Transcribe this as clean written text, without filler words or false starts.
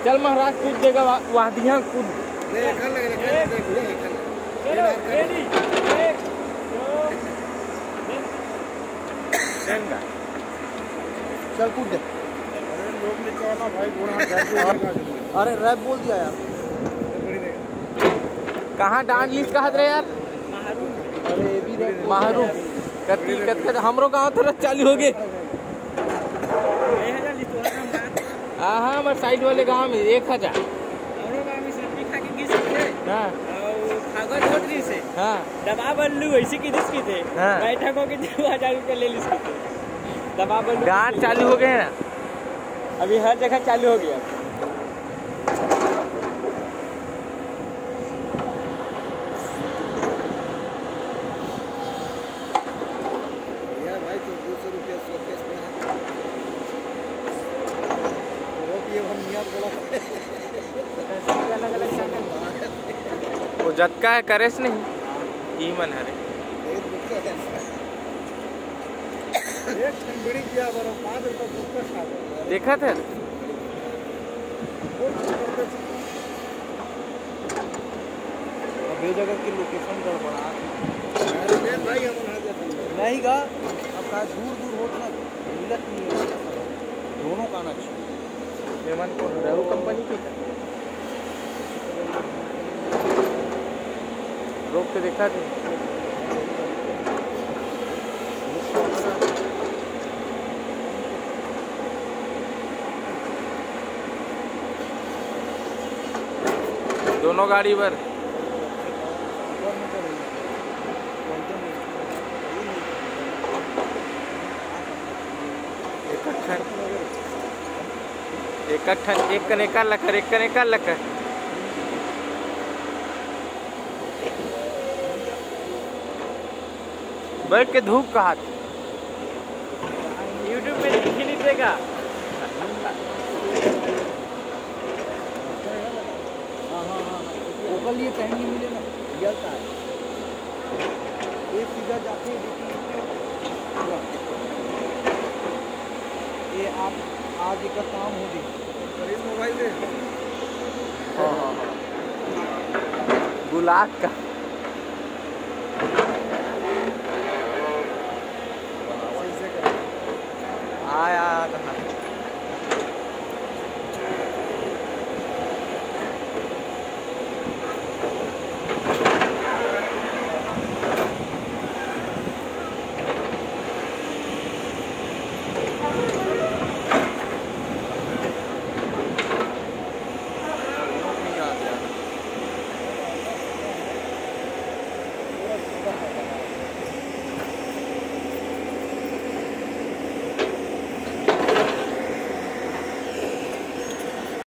चल महाराज कूद देगा वादियाँ कूद। चल कूद दे। अरे रैप बोल दिया यार। कहाँ डांड लीस कहा रहे यार? अरे ये भी माहरू कत्ती कत्ती हमरो गाँव थोड़ा चालू हो गए। हाँ हाँ हमारे साइड वाले गांव में 1000। हाँ हाँ दबा बल्लू ऐसी की जिसकी थे बैठक हो के 2000 रुपये ले ली दबा बल्लू। गांठ चालू हो गए ना, अभी हर जगह चालू हो गया। भाई तो 200 रुपया शोकेस में वो जतका है करेस नहीं ईमन हरे देखा था। अब ये जगह की लोकेशन गड़बड़ा नहीं गा। अब कहा दूर दूर होटल मिलत नहीं है, दोनों का आना चाहिए। मेमन को रेहू कंपनी की रोक के देखा थे। दोनों गाड़ी पर एक कने का लखर एक कने का लखर बैठ के धूप का हाथ यूट्यूब में दिख नहीं देगा। वो कल ये टाइम नहीं मिले ना जलता है एक सीधा जाके ये आप आज एक काम हो गई मोबाइल दे। गुलाब का आया कहाँ